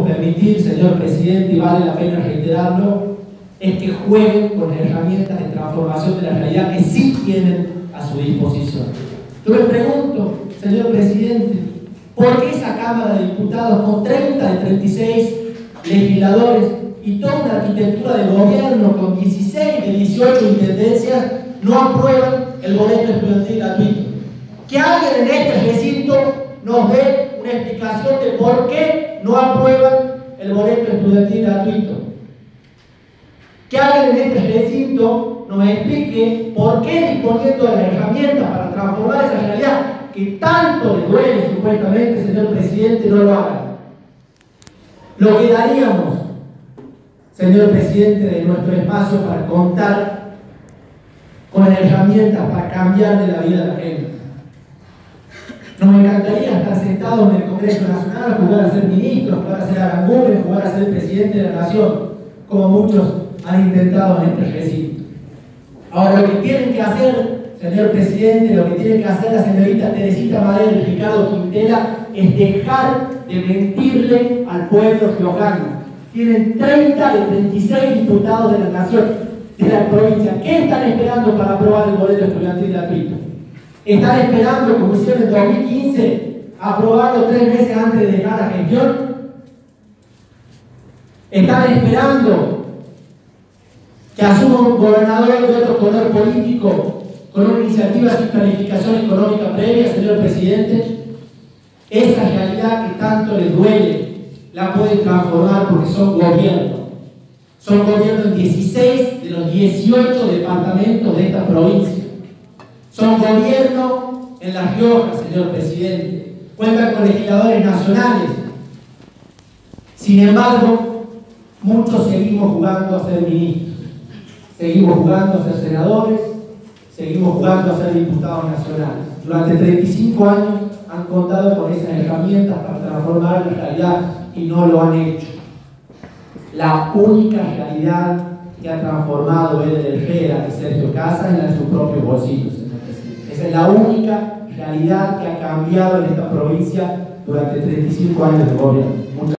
podemos permitir, señor presidente, y vale la pena reiterarlo, es que jueguen con las herramientas de transformación de la realidad que sí tienen a su disposición. Yo me pregunto, señor presidente, ¿por qué esa Cámara de Diputados con 30 de 36 legisladores y toda una arquitectura de gobierno con 16 de 18 intendencias no aprueban el boleto estudiantil gratuito? Que alguien en este recinto nos dé una explicación de por qué no aprueban el boleto estudiantil gratuito. Que alguien en este recinto nos explique por qué, disponiendo de las herramientas para transformar esa realidad que tanto le duele supuestamente, señor presidente, no lo hagan. Lo que daríamos, señor presidente, de nuestro espacio para contar con las herramientas para cambiar de la vida de la gente. Nos encantaría estar sentados en el Congreso Nacional, jugar a ser ministros, jugar a ser arangures, jugar a ser presidente de la nación, como muchos han intentado en este recinto. Ahora, lo que tienen que hacer, señor presidente, lo que tiene que hacer la señorita Teresita Madero y Ricardo Quintela es dejar de mentirle al pueblo riojano. Tienen 30 de 36 diputados de la nación, de la provincia. ¿Qué están esperando para aprobar el boleto estudiantil gratuito? ¿Están esperando, como hicieron en 2015, aprobarlo 3 meses antes de dejar la gestión? ¿Están esperando que asuma un gobernador de otro color político con una iniciativa sin planificación económica previa, señor presidente? Esa realidad que tanto les duele la pueden transformar porque son gobierno. Son gobierno en 16 de los 18 departamentos de esta provincia. Son gobierno en La Rioja, señor presidente. Cuentan con legisladores nacionales. Sin embargo, muchos seguimos jugando a ser ministros. Seguimos jugando a ser senadores. Seguimos jugando a ser diputados nacionales. Durante 35 años han contado con esas herramientas para transformar la realidad y no lo han hecho. La única realidad que ha transformado Eder Herrera y Sergio Casas es la de sus propios bolsillos, señor presidente. Esa es la única realidad que ha cambiado en esta provincia durante 35 años de gobierno.